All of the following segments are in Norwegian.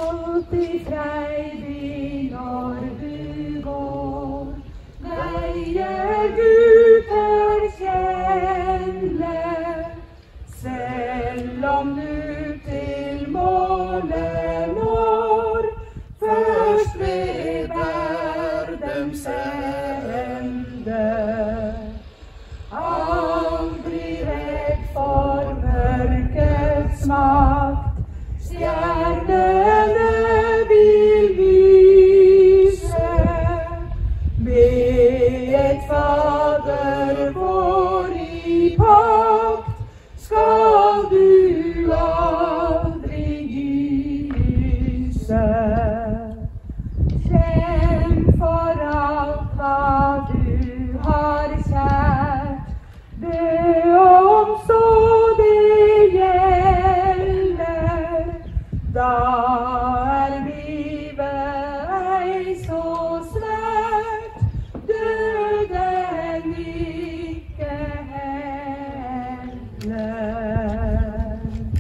alltid freidig når du går. Veier du tør kjenne, selv om du til målet når, først ved verdens ende. Aldri redd for mørkets makt, stjernene vil lyse. Med et Fader vår i pakt, skal du aldri gyse. Kjenn for alt hva du har kjært, det om så det gjelder. Da er livet ei så svært, døden ikke heller.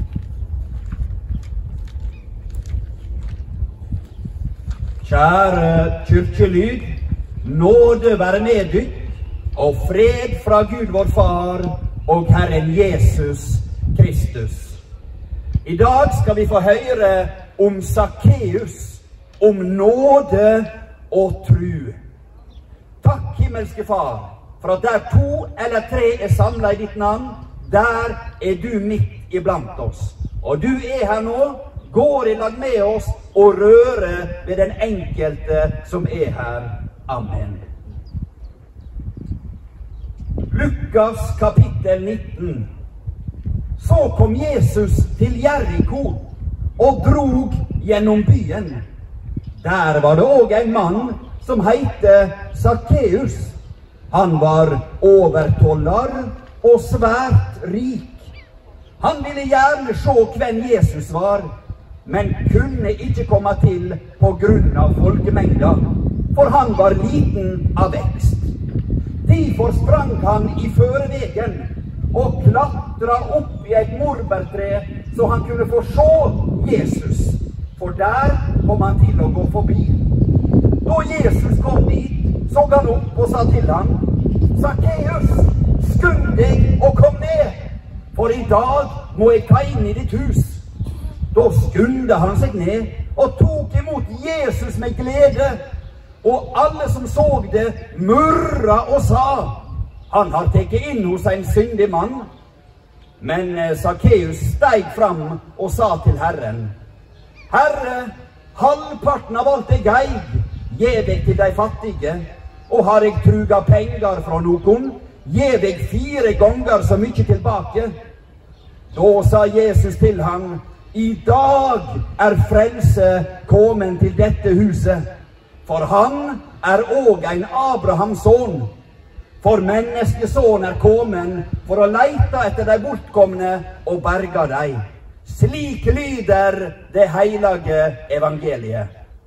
Kjære kirkelyd, nåde være med dykk, og fred fra Gud vår Far og Herren Jesus Kristus. I dag skal vi få høre om Sakkeus, om nåde og tru. Takk, himmelske Far, for at der 2 eller 3 er samlet i ditt navn, der er du midt iblant oss. Og du er her nå, går i lag med oss og rører ved den enkelte som er her. Amen. Lukas kapittel 19. Så kom Jesus til Jericho og drog gjennom byen. Der var det også en mann som heite Sakkeus. Han var overtoller og svært rik. Han ville gjerne se hvem Jesus var, men kunne ikke komme til på grunn av folkemengda, for han var liten av vekst. Derfor sprang han i førevegen og klatra opp i et morbærtre så han kunne få se Jesus, for der kom han til å gå forbi. Da Jesus kom dit, så han opp og sa til ham: Sakkeus, skynd deg og kom ned, for i dag må jeg ta inn i ditt hus. Da skyndte han seg ned og tok imot Jesus med glede, og alle som så det murra og sa: han har tatt inn hos en syndig mann. Men Sakkeus steg fram og sa til Herren: Herre, halvparten av alt jeg eig, gjev jeg til de fattige, og har jeg truga penger fra noen, gjev jeg 4 ganger så mye tilbake. Da sa Jesus til ham: I dag er frelse kommet til dette huset, for han er òg en Abrahams sønn. For menneskesønnen er kommet for å leite etter de bortkomne og berge dem. Slik lyder det hellige evangeliet.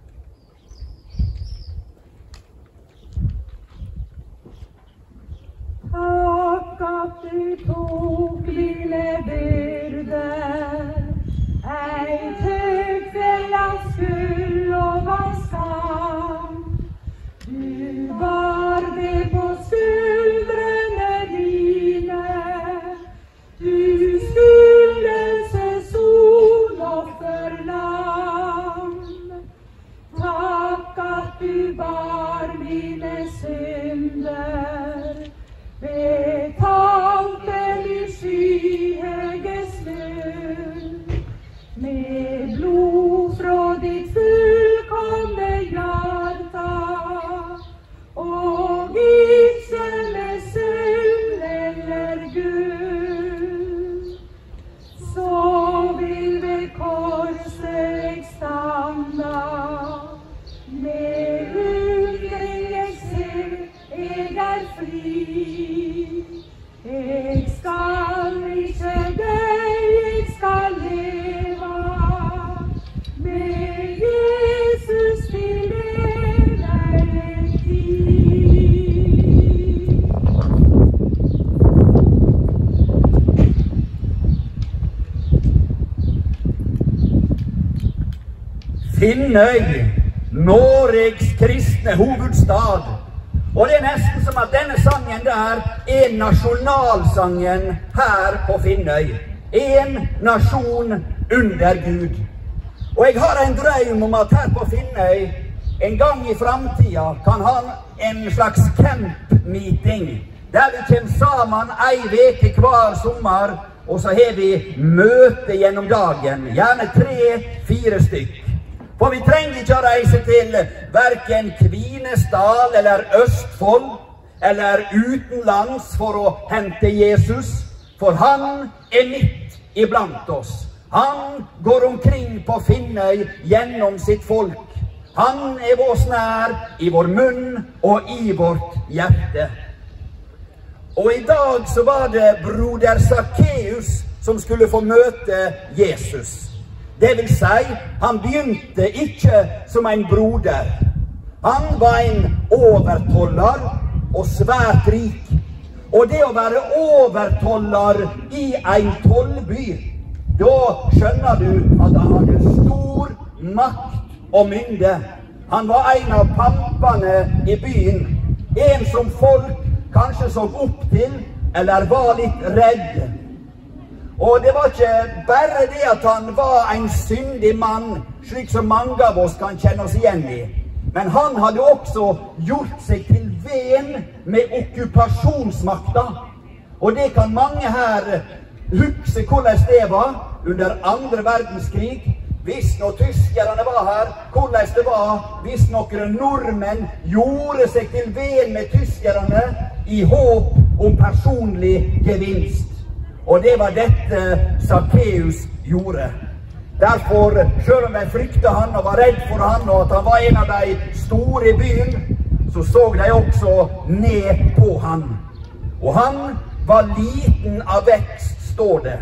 Takk at du tok lille byrder, ei tøgfellas full og var skam. Du bar det på skuldrene dine, du skulle se solofferlam. Takk at du bar mine synder, betalte Finnøy, Norges kristne hovedstad. Og det nesten som at denne sangen der nasjonalsangen her på Finnøy. En nasjon under Gud. Og jeg har en drøm om at her på Finnøy en gang i framtida kan ha en slags camp-meeting, der vi kommer sammen ei veke hver sommer, og så har vi møte gjennom dagen, gjerne 3-4 stykk. For vi trenger ikke å reise til hverken Kvinesdal eller Østfold, eller utenlands for å hente Jesus, for han midt iblant oss. Han går omkring på Finnøy gjennom sitt folk. Han oss nær i vår munn og i vårt hjerte. Og i dag så var det broder Zacchaeus som skulle få møte Jesus. Det vil si, han begynte ikke som en broder. Han var en overtoller og svært rik. Og det å være overtoller i en tollby, da skjønner du at han hadde stor makt og mynde. Han var en av pampene i byen. En som folk kanskje så opp til, eller var litt redd. Og det var ikke bare det at han var en syndig mann, slik som mange av oss kan kjenne oss igjen i. Men han hadde også gjort seg til venn med okkupasjonsmakta. Og det kan mange her huske hvordan det var under 2. verdenskrig. Hvis når tyskerne var her, hvordan det var hvis noen nordmenn gjorde seg til venn med tyskerne i håp om personlig gevinst. Og det var dette Zacchaeus gjorde. Derfor, selv om de fryktet han og var redd for han, og at han var en av de store i byen, så de også ned på han. Og han var liten av vekst, står det.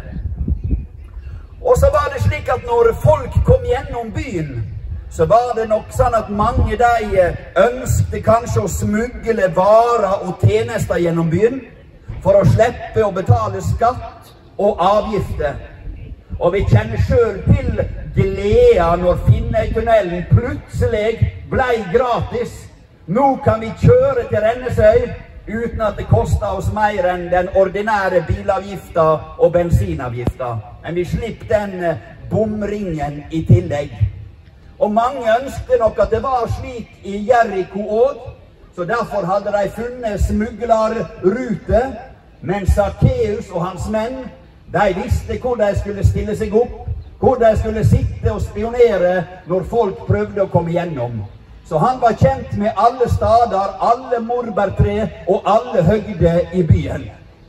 Og så var det slik at når folk kom gjennom byen, så var det nok sånn at mange de ønsket kanskje å smugle varer og tjenester gjennom byen, for å slippe å betale skatt og avgifter. Og vi kjenner selv til gleden når Finnøytunnelen plutselig ble gratis. Nå kan vi kjøre til Rennesøy uten at det koster oss mer enn den ordinære bilavgifta og bensinavgifta. Men vi slipper den bomringen i tillegg. Og mange ønsket nok at det var slik i Jericho også, så derfor hadde de funnet smuglerrute. Men Zacchaeus og hans menn, de visste hvor de skulle stille seg opp, hvor de skulle sitte og spionere når folk prøvde å komme gjennom. Så han var kjent med alle stader, alle morbærtre og alle høyder i byen.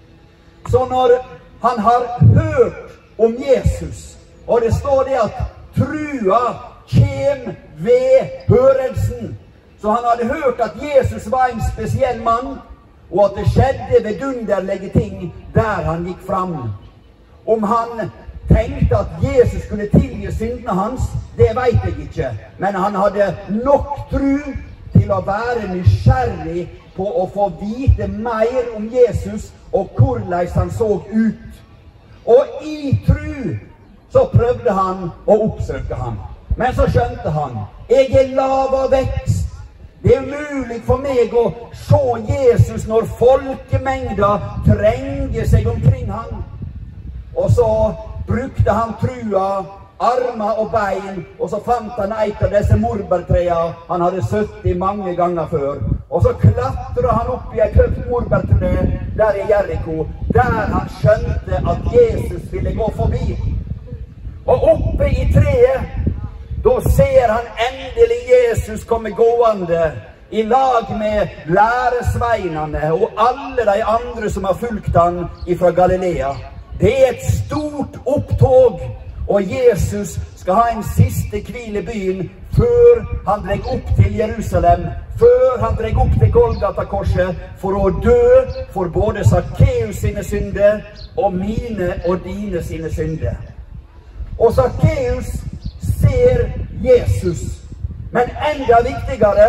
Så når han har hørt om Jesus, og det står det at trua kjem ved hørelsen, så han hadde hørt at Jesus var en spesiell mann, og at det skjedde vidunderlige ting der han gikk fram. Om han tenkte at Jesus skulle tilgi syndene hans, det vet jeg ikke. Men han hadde nok tro til å være nysgjerrig på å få vite mer om Jesus og hvordan han så ut. Og i tro så prøvde han å oppsøke ham. Men så skjønte han, jeg lav av vekst. Det umulig for meg å se Jesus når folkemengda trenger seg omkring han. Og så brukte han trua, armer og bein, og så fant han et av disse morbærtrea han hadde sett i mange ganger før. Og så klatret han opp i et høyt morbærtre der i Jericho, der han skjønte at Jesus ville gå forbi. Og oppe i treet, da ser han endelig Jesus komme gående i lag med læresveinene og alle de andre som har fulgt han fra Galilea. Det et stort opptog, og Jesus skal ha en siste hvil i byen før han drar opp til Jerusalem, før han drar opp til Golgata-korset for å dø for både Zacchaeus sine synder og mine og dine sine synder. Og Zacchaeus ser Jesus, men enda viktigere,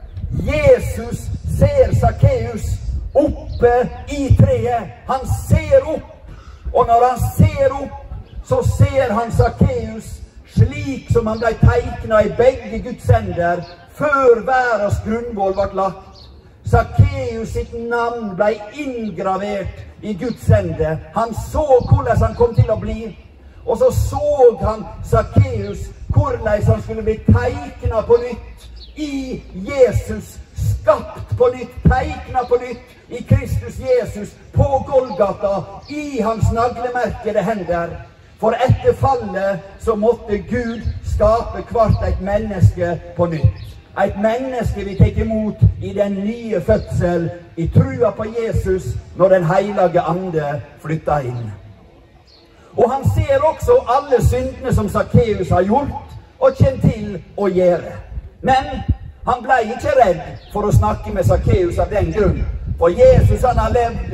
Jesus ser Zacchaeus oppe i treet. Han ser opp, og når han ser opp, så ser han Zacchaeus slik slik som han ble teiknet i begge Guds ender, før verdens grunnvoll ble lagt. Sakkeus sitt navn ble inngravert i Guds ende. Han så hvordan han kom til å bli, og så han Sakkeus hvordan han skulle bli teiknet på nytt i Jesus, skapt på nytt, teiknet på nytt i Kristus Jesus, på Golgata, i hans naglemerkede hender. For etter fallet så måtte Gud skape hvert et menneske på nytt. Et menneske vi tar imot i den nye fødsel, i trua på Jesus, når den hellige ande flytter inn. Og han ser også alle syndene som Sakkeus har gjort, og kommer til å gjøre. Men han ble ikke redd for å snakke med Sakkeus av den grunn. For Jesus, han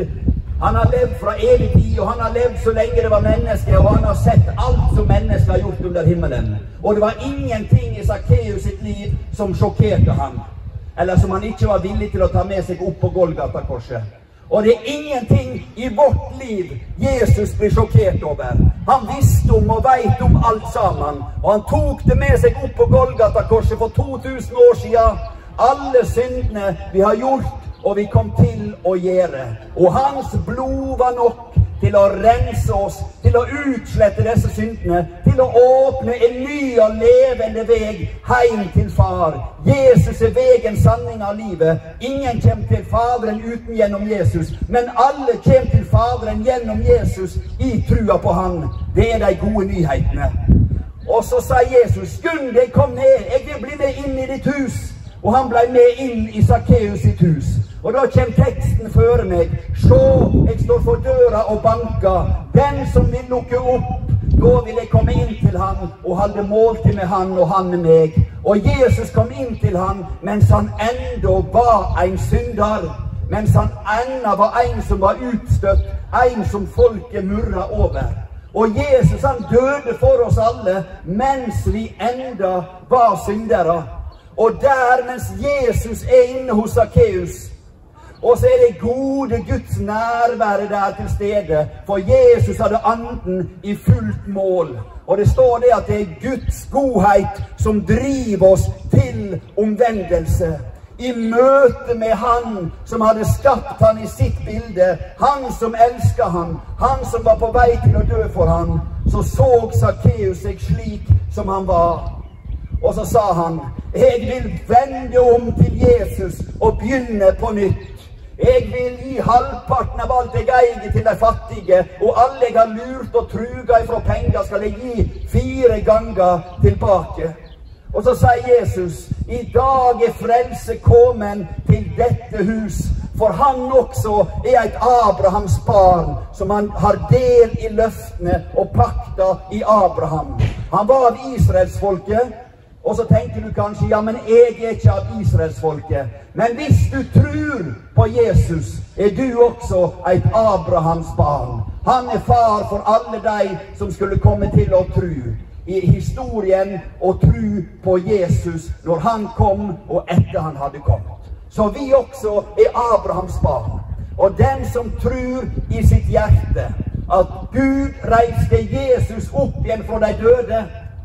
har levd fra evig tid, og han har levd så lenge det var menneske, og han har sett alt som mennesker har gjort under himmelen. Og det var ingenting i Sakkeus sitt liv som sjokkerte ham, eller som han ikke var villig til å ta med seg opp på Golgata-korset. Og det er ingenting i vårt liv Jesus blir sjokkert over. Han visste om og vet om alt sammen, og han tok det med seg opp på Golgata-korset for 2000 år siden. Alle syndene vi har gjort, og vi kom til å gjøre. Og hans blod var nok til å rense oss, til å utslette disse syndene, til å åpne en ny og levende veg heim til far. Jesus er vegen, sanning av livet. Ingen kommer til Faderen uten gjennom Jesus, men alle kommer til Faderen gjennom Jesus i trua på han. Det er de gode nyhetene. Og så sa Jesus, Gunn, jeg kom ned, jeg vil bli med inn i ditt hus. Og han ble med inn i Sakkeus sitt hus. Og da kommer teksten før meg. Se, jeg står for døra og banker. Den som vil lukke opp, da vil jeg komme inn til han og holde måltid med han og han med meg. Og Jesus kom inn til han mens han enda var en synder. Mens han enda var en som var utstøtt, en som folket murra over. Og Jesus, han døde for oss alle mens vi enda var syndere. Og der, mens Jesus er inne hos Sakkeus, og så er det gode Guds nærvære der til stede, for Jesus hadde anden i fullt mål. Og det står det at det er Guds godhet som driver oss til omvendelse. I møte med han som hadde skapt han i sitt bilde, han som elsket han som var på vei til å dø for han, så Sakkeus seg slik som han var. Og så sa han, jeg vil vende om til Jesus og begynne på nytt. Jeg vil gi halvparten av alt jeg eier til de fattige, og alle jeg har lurt og truga ifra penger skal jeg gi 4 ganger tilbake. Og så sier Jesus, i dag er frelse kommet til dette hus, for han også er et Abrahams barn, som han har del i løftene og pakta i Abraham. Han var av Israelsfolket. Og så tenker du kanskje, ja, men jeg er ikke av Israelsfolket. Men hvis du tror på Jesus, er du også et Abrahams barn. Han er far for alle de som skulle komme til å tro i historien og tro på Jesus når han kom og etter han hadde kommet. Så vi også er Abrahams barn. Og den som tror i sitt hjerte at Gud reiste Jesus opp igjen fra de døde,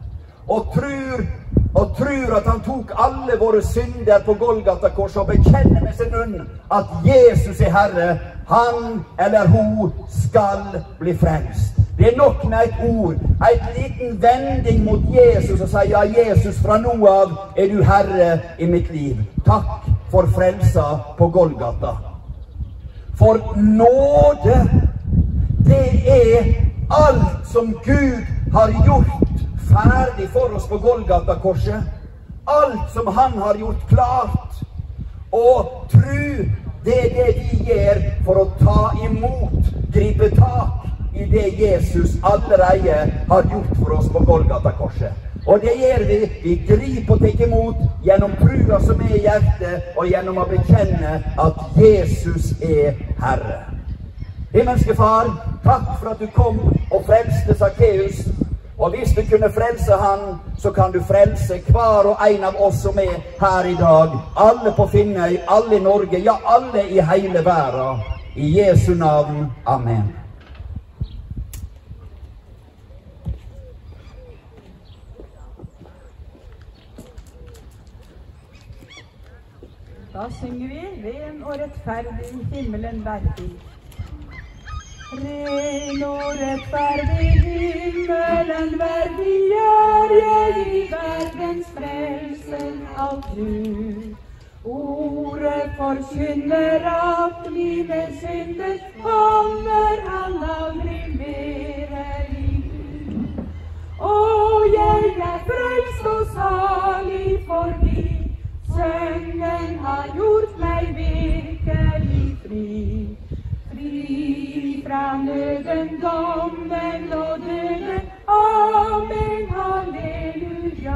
og tror at han tok alle våre synder på Golgata-korset og bekjenner med sin munn at Jesus er Herre, han eller hun skal bli frelst. Det er nok med et ord, et liten vending mot Jesus og sier, ja, Jesus, fra nå av er du Herre i mitt liv. Takk for frelsa på Golgata. For nåde, det er alt som Gud har gjort ferdig for oss på Golgata-korset. Alt som han har gjort klart. Og tro, det er det vi gjør for å ta imot, gripe tak i det Jesus allerede har gjort for oss på Golgata-korset. Og det gjør vi. Vi griper og tar imot gjennom trua som er i hjertet, og gjennom å bekjenne at Jesus er Herre. Himmelske Far, takk for at du kom og frelste Sakkeus. Og hvis du kunne frelse han, så kan du frelse hver og en av oss som er her i dag. Alle på Finnøy, alle i Norge, ja, alle i hele verden. I Jesu navn. Amen. Da synger vi ren og rettferdig, himmelen verdig. Ren og rettferdig, himmelen verdig, gjør jeg i verdens frelser alt tru. Ordet forkynner at mine synder kommer han aldri mere i Gud. Og jeg frelst og salig fordi Sønnen har gjort meg virkelig fri. Fri fra nøden, dommen og døden. Amen, halleluja.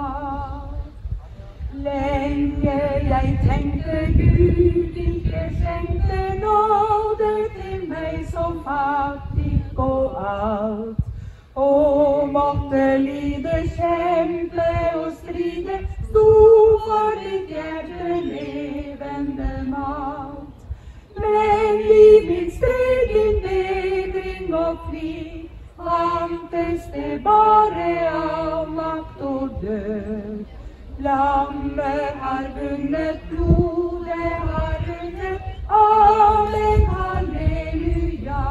Lenge jeg tenkte Gud ikke skjenkte nåde til meg som fattig og alt. Og måtte lide, kjempe og stride, sto for ditt hjerte levende mat. Men i min strid, din bedring og fri, fantes det bare avmakt og død. Lammet har vunnet, blodet har vunnet, amen, halleluja.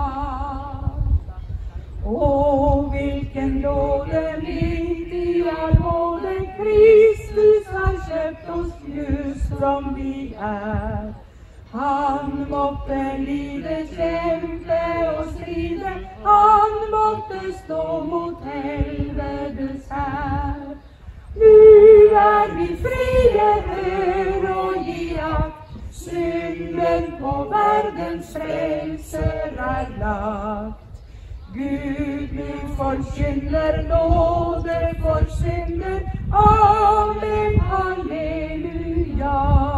Å, hvilken nåde midt i all nåde, Kristus har kjøpt oss just som vi er. Han måtte lide, kjempe og stride, han måtte stå mot helvetes hær. Nu er vi frie, hør og gi akt, synden på verdens frelser er lagt. Gud nu forkynner nåde for synder, amen, halleluja.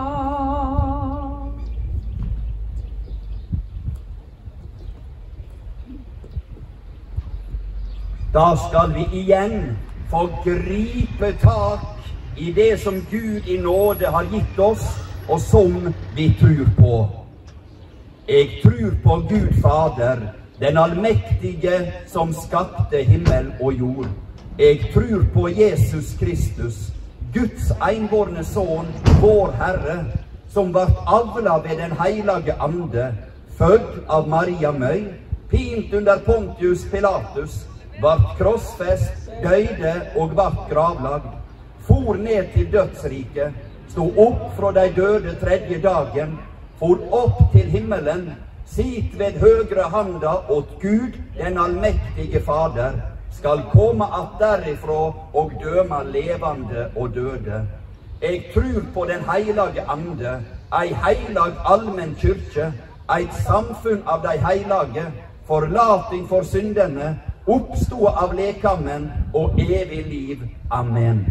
Da skal vi igjen få gripe tak i det som Gud i nåde har gitt oss, og som vi tror på. Jeg tror på Gud Fader, den allmektige som skapte himmel og jord. Jeg tror på Jesus Kristus, Guds enbårne Sønn, vår Herre, som vart avla ved den heilage Ande, født av Maria Møy, pint under Pontius Pilatus, vart krossfest, døde og vart gravlagd, for ned til dødsriket, stod opp fra de døde tredje dagen, for opp til himmelen, sitt ved høgre handa åt Gud, den allmektige Fader, skal komme att derifra og døma levande og døde. Jeg tror på den heilage Ande, ei heilag allmenn kyrkje, eit samfunn av de heilage, forlating for syndene, oppstå av lekammen og evig liv. Amen.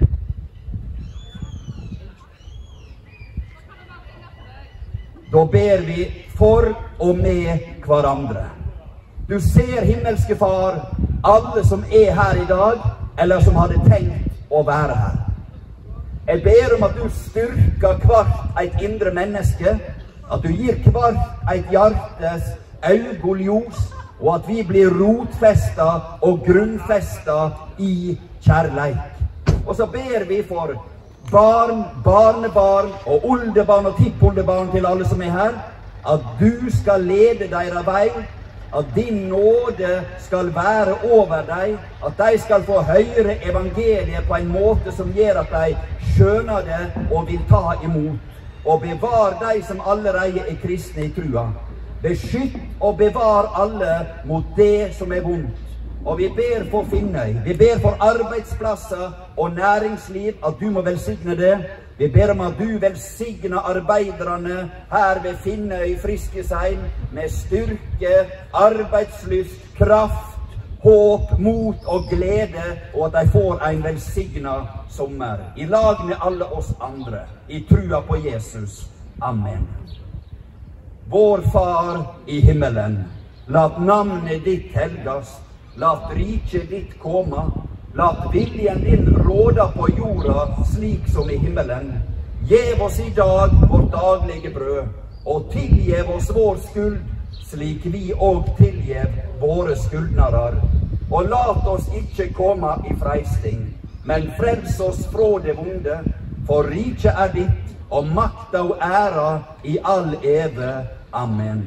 Da ber vi for og med hverandre. Du ser, himmelske Far, alle som er her i dag, eller som hadde tenkt å være her. Jeg ber om at du styrker hvert et indre menneske, at du gir hvert et hjertes øyeljos, og at vi blir rotfestet og grunnfestet i kjærleik. Og så ber vi for barn, barnebarn og oldebarn og tippoldebarn til alle som er her, at du skal lede deres vei, at din nåde skal være over dem, at de skal få høre evangeliet på en måte som gjør at de skjønner det og vil ta imot, og bevar de som allerede er kristne i trua. Beskytt og bevar alle mot det som er vondt. Og vi ber for Finnøy, vi ber for arbeidsplasser og næringsliv, at du må velsigne det. Vi ber om at du velsigner arbeiderne her ved Finnøy Friskesheim med styrke, arbeidslyst, kraft, håp, mot og glede, og at de får en velsignet sommer. I lag med alle oss andre, i trua på Jesus. Amen. Vår Far i himmelen, lat navnet ditt helgast, lat riket ditt komme, lat viljen din råda på jorda slik som i himmelen. Gjev oss i dag vårt daglige brød, og tilgjev oss vår skuld, slik vi og tilgjev våre skyldnarar. Og lat oss ikke komme i freisting, men frels oss fra det vonde, for riket er ditt, og makta og æra i all eve. Amen.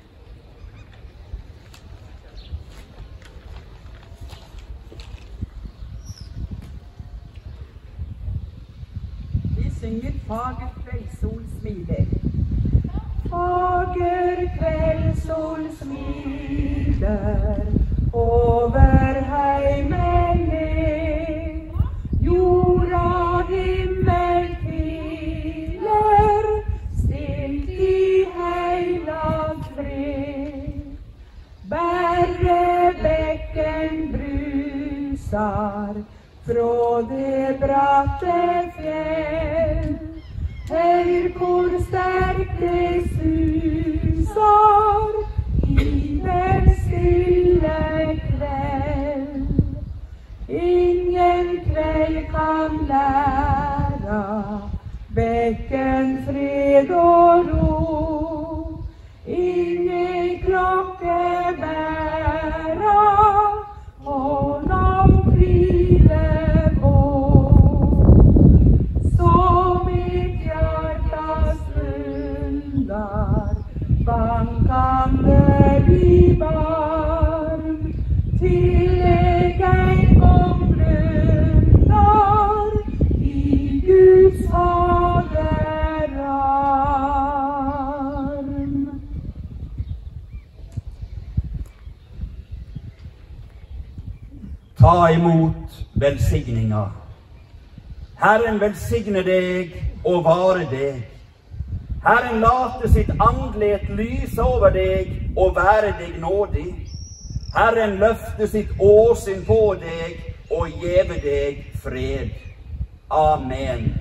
Vi synger Fager kveldssol smiler. Fager kveldssol smiler over heimen ned. Jorda himmel hviler stilt i heilag fred. Berre bekken brusar fra det bratte fjell. Høyr hvor sterkt det susar i den stille kveld. Ingen kveld kan læra bekken fred og ro. Ingen klokke bæra og nam hvile på. Så mitt hjertas undar bankande i barm, til jeg en gang blundar i Guds faderarm. Ta imot velsigninga. Herren velsigne deg og vare deg. Herren late sitt andlet lyse over deg og være deg nådig. Herren løfte sitt åsyn på deg og gjeve deg fred. Amen.